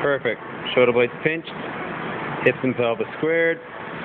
Perfect. Shoulder blades pinched, hips and pelvis squared.